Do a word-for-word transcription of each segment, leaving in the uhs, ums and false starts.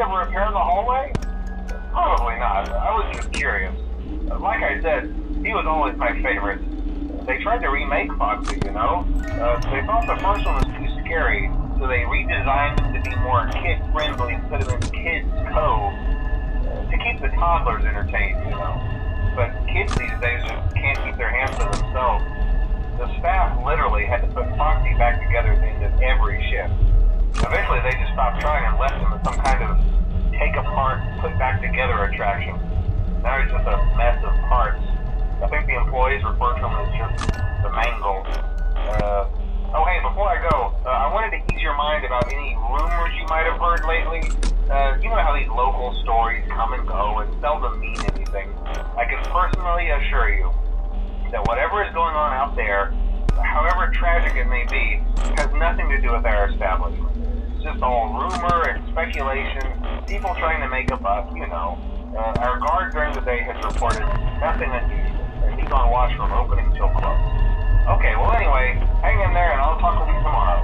ever repair the hallway? Probably not. I was just curious. Like I said, he was always my favorite. They tried to remake Foxy, you know? Uh, they thought the first one was too scary, so they redesigned him to be more kid-friendly and put him in Kids Cove uh, to keep the toddlers entertained, you know? But kids these days just can't keep their hands to themselves. The staff literally had to put Foxy back together at the end of every shift. Eventually they just stopped trying and left him as some kind of take-apart, put-back-together attraction. Now he's just a mess of parts. I think the employees refer to him as just the mangle. Uh, oh hey, before I go, uh, I wanted to ease your mind about any rumors you might have heard lately. Uh, you know how these local stories come and go and seldom mean anything. I can personally assure you that whatever is going on out there, however tragic it may be, has nothing to do with our establishment. It's just all rumor and speculation, people trying to make a buck, you know. Uh, our guard during the day has reported nothing unusual, and he's on watch from opening till close. Okay, well anyway, hang in there and I'll talk with you tomorrow.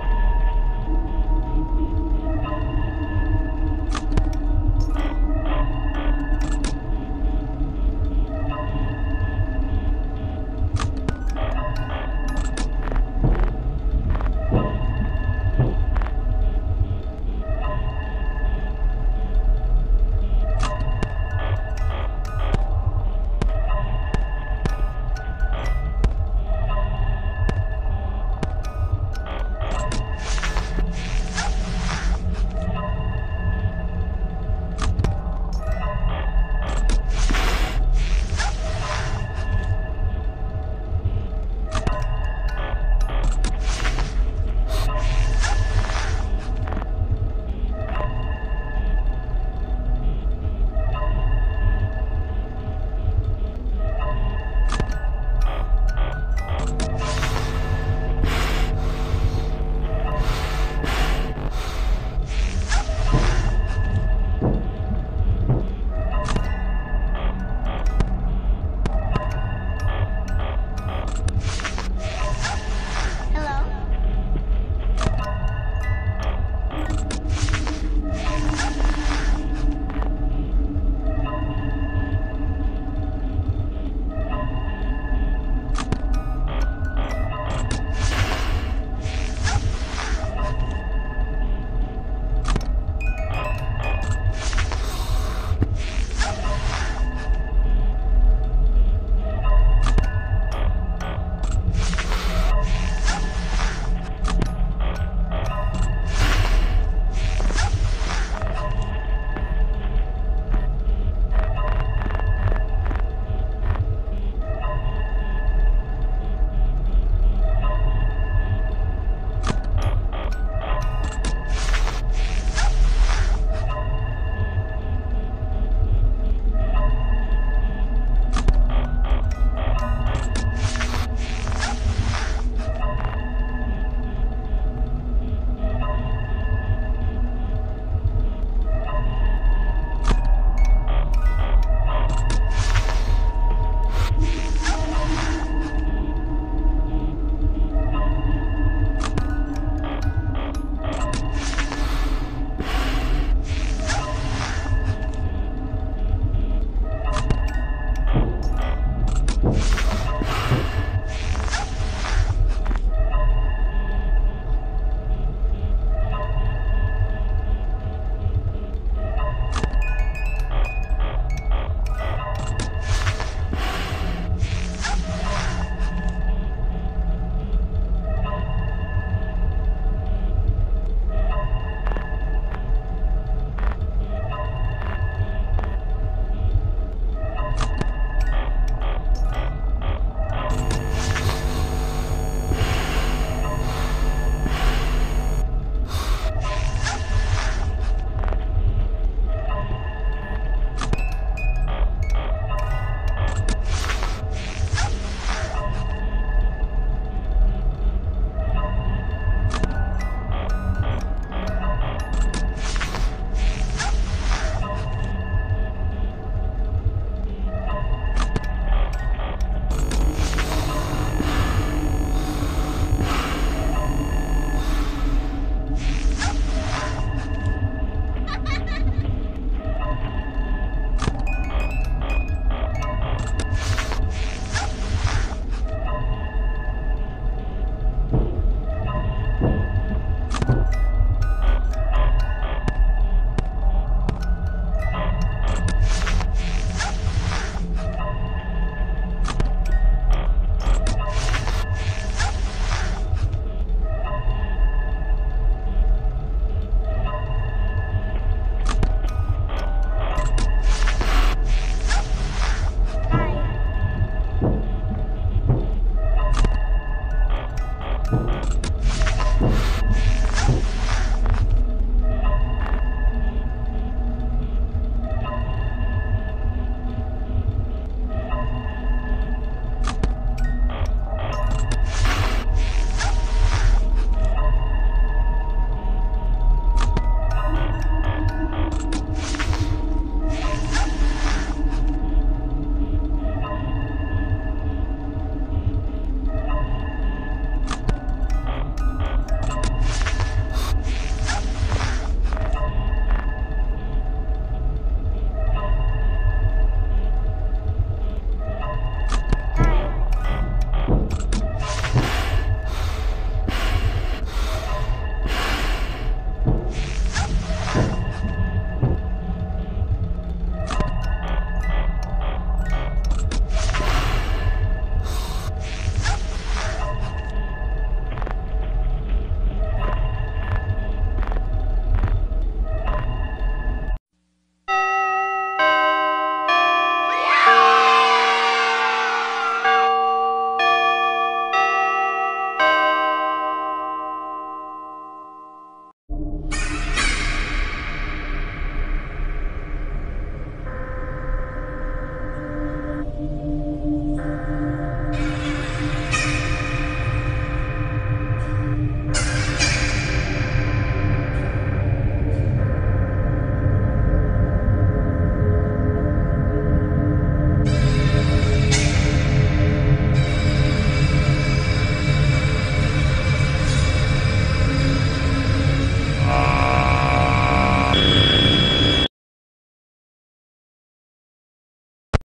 You